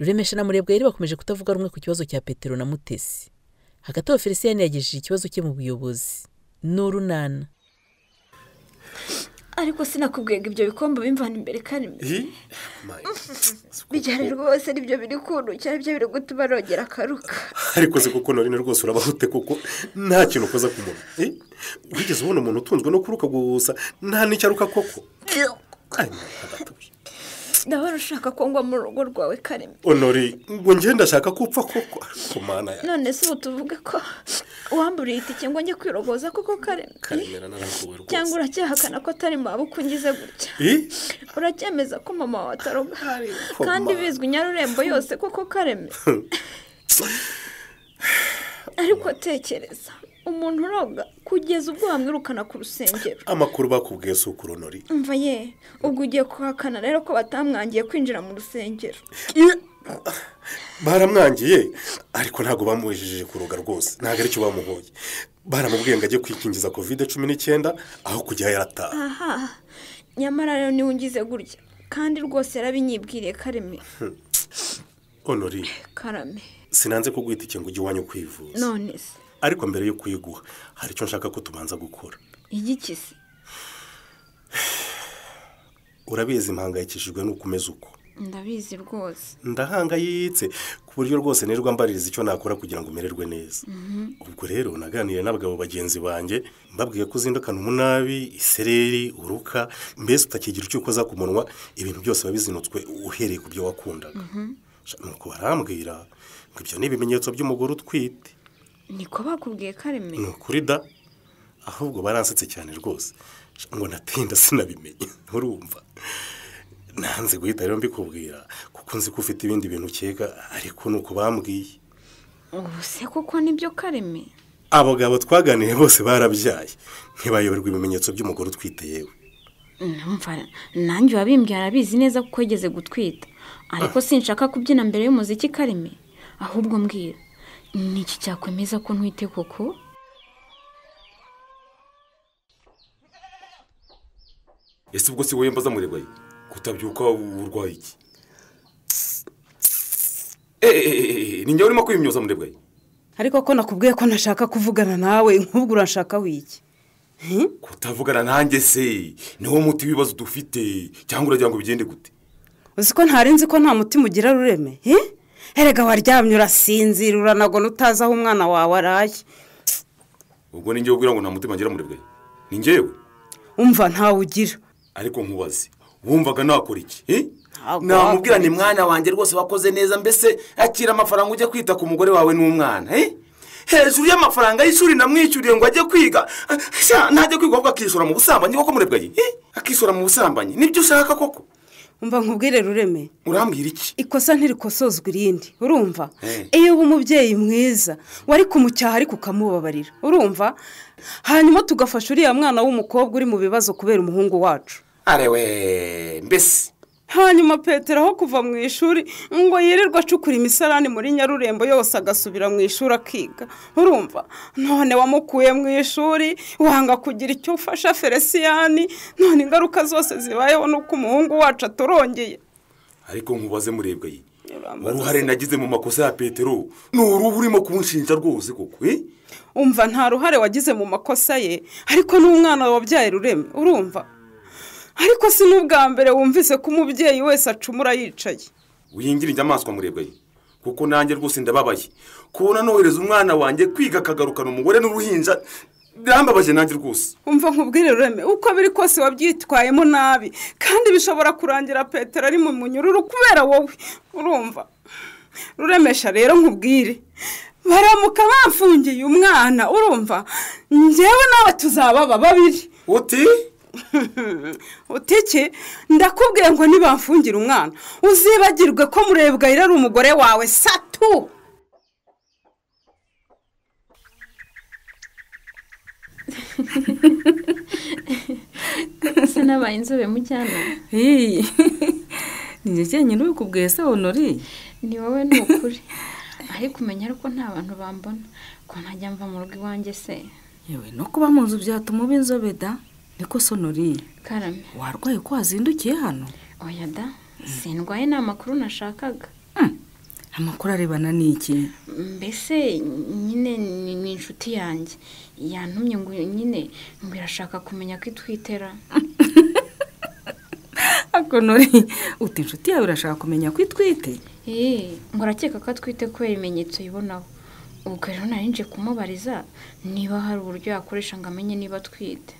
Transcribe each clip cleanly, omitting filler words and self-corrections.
Ruremesha na Murebwayire bakomeje kutavuga rumwe ku kibazo cya Petero na Mutesi. Hagati aho Felicien yagejeje ikibazo cye mu buyobozi n'urunana. Ariko sinakubwega ibyo bikombe bimvana imbere Karime. Bijyane rwose nibyo biri kuntu cyane byo biri gutuma rogera akaruka. Ariko se kuko nari rwose urabahute kuko nta kintu koza ku muntu. Wigeze ubona umuntu utunzwe no kuruka gusa nta n'icyaruka koko. Ndabona ushaka ko ngwa mu rugo rwawe Karime. Honori ngo ngenda shaka kupfa koko kumana ya. None se utuvuge ko wamburiye itike ngo njye kwirogoza koko Karime. Karimera narakuwe rwose. Cyangwa uracyahakana ko atari maba ukungize gutya. Uracyemeza ko mama wawe ataroga. Kandi bizwi Nyarurembo yose koko Karime. Ariko tekereza umuntu uroga kugeza ubwo bamwirukana ku rusengero. Amakuru bakubwiye se ukuri Honori. Umva ye ubwo ugiye kuhakana rero ko batamwangiye kwinjira mu rusengero. Baramwangiye ariko ntago bamuhejeje kuroga rwose. Ntago ari cyo bamuhoye. Baramubwiye ngo ajye kwikingiza COVID-19 aho kujya yarataha. Aha. Nyamara rero ni ungize gutya kandi rwose yarabinyibwiriye Karime. Honori. Karame. Sinanze kugwita iki ngo ujye wanyu kwivuza. None se. Ariko mbere yo kuyiguha hari cyo nshaka ko tubanza gukora. Igiki se? Urabizi impangayikishijwe nuko umeze uko. Ndabizi rwose. Ndahangayitse ku buryo rwose nirwa mbaririza icyo nakora kugira ngo umererwe neza. Ubwo rero naganiriye n'abagabo bagenzi banjye mbabwiye ko uzindukana umunabi, isereri, uruka, mbese utakigira icyo ukoza ku munwa, ibintu byose babizinutswe uhereye ku byo wakundaga. Nuko barambwira ngo ibyo ni ibimenyetso by'umugore utwite. Niko bakubwiye Karime. Nukuri da ahubwo baransetse cyane rwose ngo natinda sinabimenye. Urumva nanze guhita rero mbikubwira kuko nzi ko ufite ibindi bintu ukeka ariko nuko bambwiye. Ubuse kuko nibyo Karime. Abagabo twaganiye bose barabyaye ntibayoberwa ibimenyetso by'umugore utwite yewe. Numva nanjye wabimbwiye arabizi neza kuko yageze gutwita ariko sinshaka kubyina mbere y'umuziki Karime ahubwo mbwira niki cyakwemeza ko ntwite koko. Ese ubwo si wowe mbaza Murebwayi kutabyuka urwaye iki? Ni njye urimo kwimyoza Murebwayi. Ariko ko nakubwiye ko ntashaka kuvugana nawe nk'ubwo urashaka wiki. Kutavugana nanjye se niwo muti wibazo dufite cyangwa uragira ngo bigende gute? Uzi ko ntarinzi ko nta mutima ugira Rureme. Erega waryamye urasinzira uranagona utazi aho umwana wawe araye. Ubwo ni njye ubwira ngo nta mutima ngira Murebwayi. Ni njyewe. Umva ntawe ugira. Ariko nkubaze wumvaga nakora iki? Namubwira ni mwana wanjye rwose wakoze neza mbese akira amafaranga ujye kwita ku mugore wawe n'umwana. Hejuru y'amafaranga y'ishuri namwishyuriye ngo ajye kwiga ntajye kwiga ahubwo akishyura mu busambanyi koko Murebwayi. Akishyura mu busambanyi nibyo ushaka koko? Umva nkubwire Rureme. Urambwira iki? Ikosa ntirikosozwa irindi. Urumva? Iyo uba umubyeyi mwiza wari kumucyaha ariko ukamubabarira. Urumva? Hanyuma tugafasha uriya mwana w'umukobwa uri mu bibazo kubera umuhungu wacu. Arewe mbese. Hanyuma Petero aho kuva mu ishuri ngo yirirwa acukura imisarani muri Nyarurembo yose agasubira mu ishuri akiga. Urumva? None wamukuye mu ishuri wanga kugira icyo ufasha Felicien none ingaruka zose zibayeho nuko umuhungu wacu atorongeye. Ariko nkubaze Murebwayi. Uruhare nagize mu makosa ya Petero n'uruhu urimo kunshinja rwose koko. Umva nta ruhare wagize mu makosa ye ariko n'umwana wabyaye Rureme. Urumva? Ariko si n'ubwa mbere wumvise ko umubyeyi wese acumura yicaye. Uyingira inyamaswa Murebwayi kuko nanjye rwose ndababaye kubona nohereza umwana wanjye kwiga akagarukana umugore n'uruhinja birambabaje nanjye rwose. Umva nkubwire Rureme uko biri kose wabyitwayemo nabi kandi bishobora kurangira Petero ari mu munyururu kubera wowe. Urumva? Ruremesha rero nkubwire baramuka bafungiye umwana. Urumva? Njyewe nawe tuzababa babiri. Uti? Utiki ndakubwiye ngo nibamfungira umwana uzibagirwe ko Murebwayi ari umugore wawe satu. Se nabaye inzobe mu cyana. Ninjye cyenyine ubikubwiye se Honori? Ni wowe n'ukuri. Ariko umenya ariko nta bantu bambona ko ntajya mva mu rugo iwanjye se. Yewe no kuba mu nzu byatuma uba inzobe da. Niko Honori. Karame. Warwaye ko wazindukiye hano? Oya da. Sindwaye nta makuru nashakaga. amakuru arebana n'iki? mbese nyine ni inshuti yanjye yantumye ngo nyine ngo irashaka kumenya ko itwitera. Ako Nori, uti inshuti yawe irashaka kumenya ko itwite? ngo arakeka ko atwite kubera ibimenyetso yibonaho. ubwo rero nari nje kumubariza niba hari uburyo yakoresha ngo amenye niba atwite.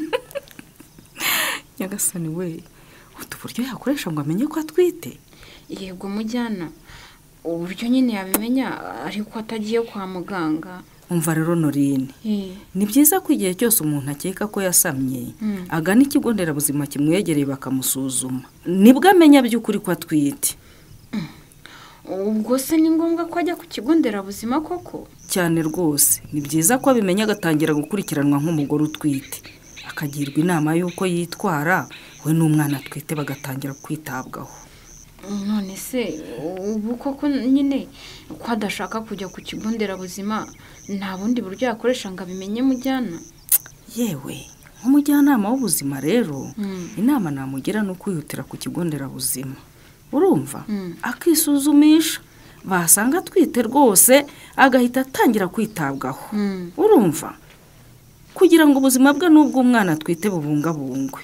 Nyagasani we, utu buryo yakoresha ngo amenye ko atwite? Yego mujyana, uburyo nyine yabimenya ariko atagiye kwa muganga. Umva rero Norine, ni byiza ko igihe cyose umuntu akeka ko yasamye agana ikigo nderabuzima kimwegereye bakamusuzuma, nibwo amenya by'ukuri ko atwite. ubwo se ni ngombwa ko ajya ku kigo nderabuzima koko? Cyane rwose, ni byiza ko abimenya agatangira gukurikiranwa nk'umugore utwite, akagirwa inama y'uko yitwara we n'umwana atwite bagatangira kwitabwaho. none se ubu koko nyine ko adashaka kujya ku kigo nderabuzima nta bundi buryo yakoresha ngo abimenye mujyana? Yewe nk'umujyanama w'ubuzima rero, inama namugira ni ukwihutira ku kigo nderabuzima, urumva, akisuzumisha, basanga atwite rwose agahita atangira kwitabwaho, urumva, kugira ngo ubuzima bwe n'ubw'umwana atwite bubungabungwe.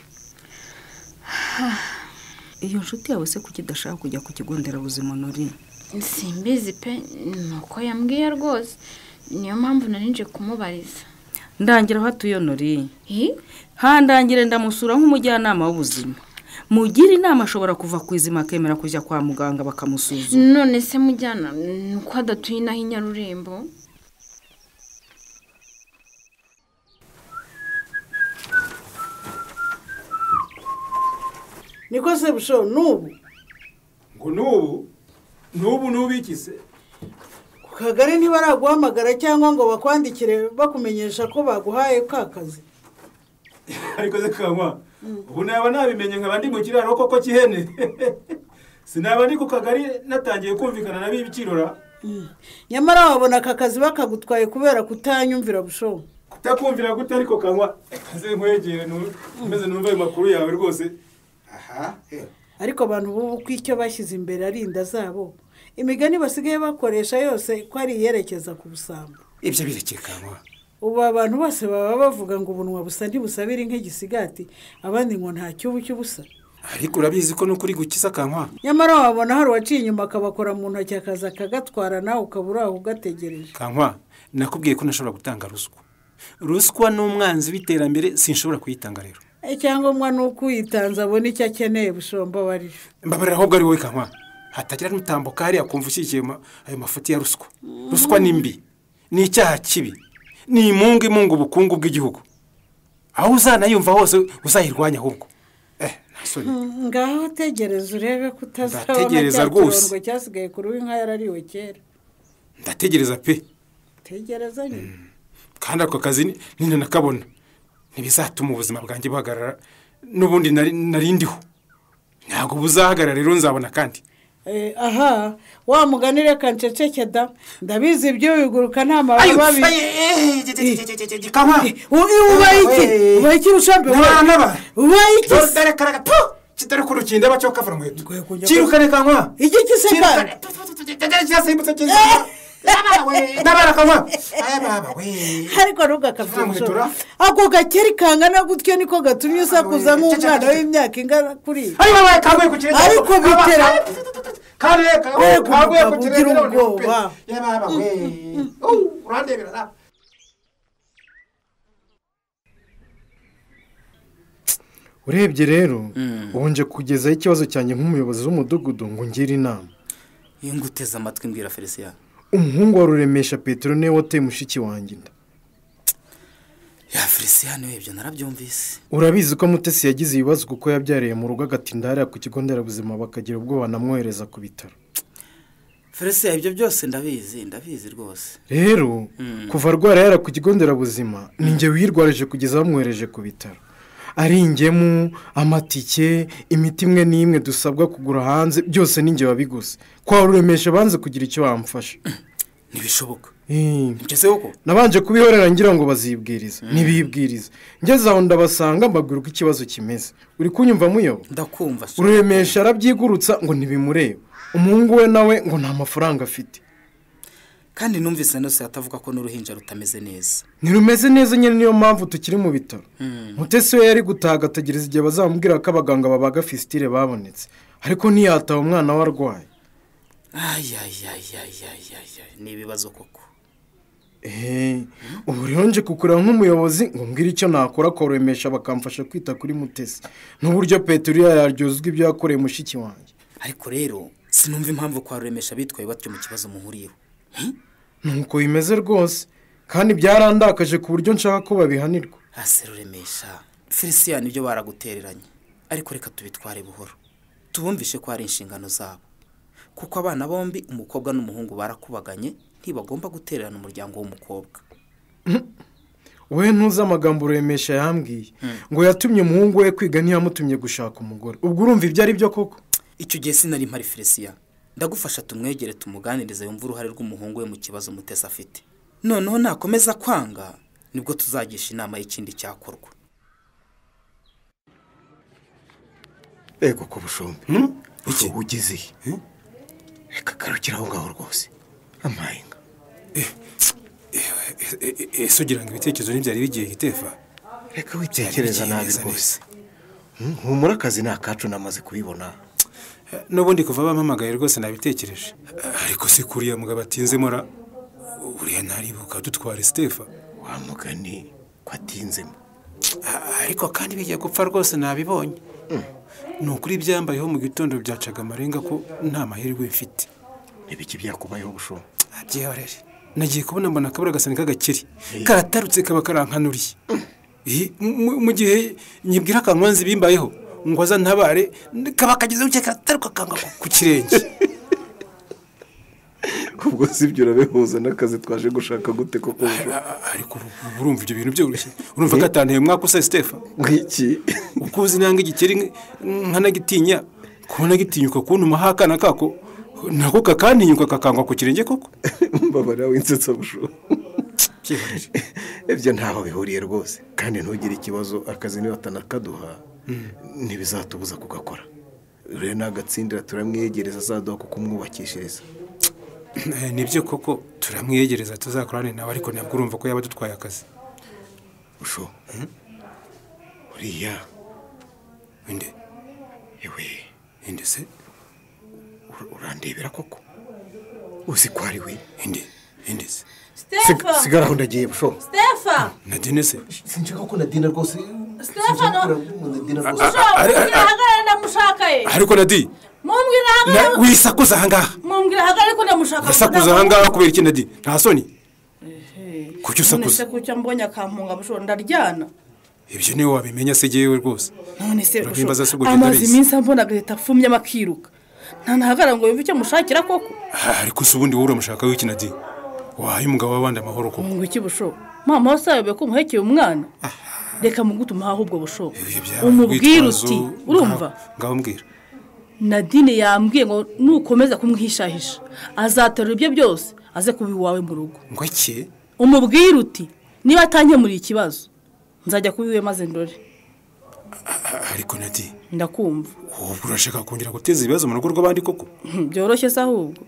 Iyo nshuti yawe se kuki idashaka kujya ku kigo nderabuzima Nori? simbizi pe, nuko yambwiye rwose, niyo mpamvu nari nje kumubariza. Ndangira aho atuye Nori. Handangire ndamusura nk'umujyanama w'ubuzima, mugira inama ashobora kuva ku izima akemera kujya kwa muganga bakamusuzuma. none se mujyana nuko adatuye inaho i Nyarurembo? niko se busho n'ubu? ngo n'ubu iki se? ku kagari ntibaraguhamagara cyangwa ngo bakwandikire bakumenyesha ko baguhaye ka kazi? ariko se Kankwa, ubu naba nabimenye nkaba ndi mu kiraro koko cy'ihene. Sinaba ndi ku kagari natangiye kumvikana na b'ibicirora. nyamara wabona aka kazi bakagutwaye kubera kutanyumvira busho. Kutakumvira gute ariko Kankwa? Kaze nkwegere numeze numva ayo makuru yawe rwose. ariko abantu bubu ko icyo bashyize imbere ari inda zabo, imigani basigaye bakoresha yose ko ari iyerekeza ku busambo. Ibyo birekeye Kankwa. ubu abantu bose baba bavuga ngo ubunwa busa ntibusabire nk'igisigati, abandi ngo nta cyubu cy'ubusa. Ariko urabizi ko n'ukuri gukiza Kankwa. nyamara wabona hari uwaciye inyuma akabakora mu ntoki akaza akagatwara nawe ukaba uri aho ugategereje. Kankwa, nakubwiye ko ntashobora gutanga ruswa. Ruswa n'umwanzi w'iterambere sinshobora kuyitanga rero. icyangombwa ni uko uyitanze abona icyo akeneye bushomba warije. Mbabarira ahubwo ari wowe Kankwa, hatagira n'utambuka hariya kumva ushyigikiye ayo mafuti ya ruswa. Ruswa ni mbi, ni icyaha kibi, ni imungu ubukungu bw'igihugu. aho uzanayumva hose uzayirwanya ahubwo. Ntasoni. ngaho tegereza urebe ko utazabona Ndategereza cya rwose. kirongo cyasigaye kuri w'inka yarariwe kera. Ndategereza pe. tegereza nyine. Kandi ako kazi nina nakabona ntibizatuma ubuzima bwanjye buhagarara, n'ubundi nari ndiho ntabwo buzahagarara rero nzabona kandi. aha wa mugani reka nceceke da, ndabizi ibyo biguruka nta mababa babi. ubaye iki bushambe? ubaye iki se? dore karaga tu kitari ku rukinda bacoka fara nkweto kirukane Kankwa. iki kise kandi cyasimbutse kiza nabara Kankwa. baba we ariko ntugakabye ako gakeri kangana gutyo niko gatumye usakuza nk'umwana w'imyaka ingana kuri. ariko bitera kaguye ku ugira ubwoba. baba we urandebera. urebye rero ubu nje kugezaho ikibazo cyanjye nk'umuyobozi w'umudugudu ngo ngire inama. iyo nguteze amatwi mbwira Felicien. umuhungu wa Ruremesha Petero niwe wateye mushiki wanjye inda. ya Felicien niwe ibyo narabyumvise. urabizi ko Mutesi yagize ibibazo kuko yabyariye mu rugo agatinda hariya ku kigo nderabuzima bakagira ubwoba banamwohereza ku bitaro. Felicien ibyo byose ndabizi rwose. rero kuva arwara yara ku kigo nderabuzima ninjye wirwarije kugeza bamwohereje ku bitaro. ari ingemu, amatike, imiti imwe n'imwe dusabwa kugura hanze byose ninjye wabiguze. kwa Ruremesha banze kugira icyo bamfasha. ntibishoboka. Ntibigeze uko nabanje kubihorera ngira ngo bazibwiriza ntibibwiriza. ngeze aho ndabasanga mbabwira uko ikibazo kimeze. uri kunyumva muyo? ndakumva. Ruremesha arabyigurutsa ngo ntibimureba. umuhungu we nawe ngo nta mafaranga afite. kandi numvise nose atavuga ko n'uruhinja rutameze neza. Ntirumeze neza nyine, niyo mpamvu tukiri mu bitaro. Mutesi we yari gutaha agategereza igihe bazamubwira ko abaganga babaga fistile babonetse, ariko ntiyataha umwana we arwaye. Ni ibibazo koko. Ubu rero nje kukureba nk'umuyobozi ngo mbwire icyo nakora koremesha bakamfasha kwita kuri Mutesi n'uburyo Petero yaryozwa ibyo yakoreye mushiki wanjye. Ariko rero sinumva impamvu kwa Ruremesha bitwaye batyo mu kibazo muhuriyeho. Nuko bimeze rwose, kandi byarandakaje ku buryo nshaka ko babihanirwa. Ase Ruremesha, Felicien ibyo baragutereranye, ariko reka tubitware buhoro. Tubumvishe ko ari inshingano zabo, kuko abana bombi umukobwa n'umuhungu barakubaganye, ntibagomba gutererana umuryango w'umukobwa. We ntuzi amagambo Ruremesha yambwiye ngo yatumye umuhungu we kwiga, ntiyamutumye gushaka umugore. Ubwo urumva ibyo ari byo koko? Icyo gihe sinari mpari Felicien, ndagufasha tumwegere tumuganirize yumva uruhare rw'umuhungu we mu kibazo Mutesi afite. Noneho nakomeza kwanga nibwo tuzagisha inama y'ikindi cyakorwa. Ego ko bushombe. Iki ugize reka karukira aho ngaho rwose. Amayenga. Sugira ngo ibitekerezo n'ibyari bigiye gitefa. Reka witekereza nabi rwose. Humura akazi nakacu namaze kubibona. N'ubundi kuva bampamagaye rwose nabitekereje. Ariko si kuriya mugabo atinzemo ra. Uriya ntaribuka dutware Stefa. Wa mugani ko atinzemo. Ariko kandi bigiye gupfa rwose nabibonye. Nukuri byambayeho mu gitondo byacaga amarenga ko nta mahirwe mfite. Ibiki byakubayeho bushombe? Byihorere. Nagiye kubona mbona akabura gasani k'agakiri. Karatarutse kaba karankanuriye. Mu gihe nyibwira akanwanzi bimbayeho ngo aza ntabare kaba kagezeho cyakataruka kanga ku kirenge. Ubwo sibyo urabehuza n'akazi twaje gushaka gute koko? Ariko urumva ibyo bintu byoroshye. Urumva gatanteye mwaka usa Stefa. Ngiki ukuzi nanga igikeri nkanagitinya kubona gitinyuka kuntu mahakana kako nako kakantinyuka kakangwa ku kirenge koko. Mbabara winsetsa busho. Ibyo ntaho bihuriye rwose, kandi ntugire ikibazo akazi niba atanakaduha ntibizatubuza kugakora. Rero nagatsindira turamwegereza azaduha kuko umwubakishiriza. Nibyo koko turamwegereza tuzakorane nawe, ariko ntabwo urumva ko yaba dutwaye akazi. Busho uriya inde yewe inde se urandebera koko uzi ko ari we? inde se Stefa sigara aho ndagiye busho. Stefa Nadine se sinshaka ko Nadine rwose. Stefa hagara ndamushakaye. Ariko Nadine mumbwira hagara wisakuza ahangaha. Mumbwira hagara ariko ndamushaka. Wisakuza ahangaha kubera iki Nadine? Nta soni. Kuki usakuza? None se kucyo mbonye akampunga busho ndaryana. Ibyo niwe wabimenya se jewe rwose. None se amazi iminsi mbona agahita afumye amakiruka. Nta ntahagara ngo yumve icyo mushakira koko. Ariko se ubundi wowe uramushaka w'iki Nadine? Wahaye umugabo w'abandi amahoro koko. Ngo iki busho? Mama wasabe ko muhekeye umwana. Reka mugutuma aho ubwo busho. Umubwira uti urumva? Ngaho mbwira. Nadine yambwiye ngo nukomeza kumwihishahisha azaterura ibyo byose aze kubi wawe mu rugo. Ngo iki? Umubwira uti niba atanye muri ikibazo nzajya kubiwe maze ndore. Ariko Nadine ndakumva. Ubwo urashaka kongera guteza ibibazo mu rugo rw'abandi koko? Byoroshye se ahubwo.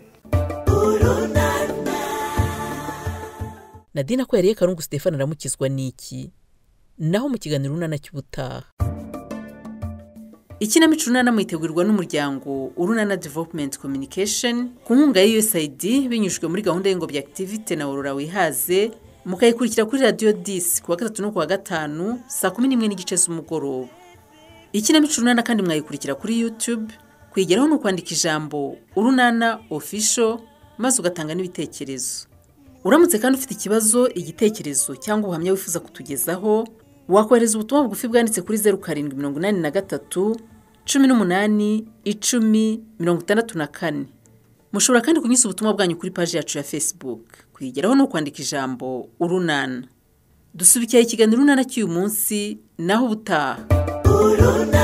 Nadine ko yariye Karungu Stefano aramukizwa n'iki? Naho mu kiganiro Urunana cy'ubutaha. Ikinamico Urunana mwitegurirwa n'umuryango Urunana Development Communication ku nkunga ya USAID binyujijwe muri gahunda y'ingobyi activity na Aurora Wihaze, mukayikurikira kuri Radio 10 kuwa 3 no kuwa 5 saa 11:15 z'umugoroba. Ikinamico Urunana kandi mwayikurikira kuri YouTube, kwigeraho no kwandika ijambo Urunana Official maze ugatanga n'ibitekerezo. Uramutse kandi ufite ikibazo, igitekerezo cyangwa ubuhamya wifuza kutugezaho, wakohereza ubutumwa bugufi bwanditse kuri 0783 18 10 64. Mushobora kandi kunyuza ubutumwa bwanyu kuri page yacu ya Facebook, kwigeraho no kwandika ijambo Urunana. Dusubikiye ikiganiro Urunana cy'uyu munsi naho ubutaha.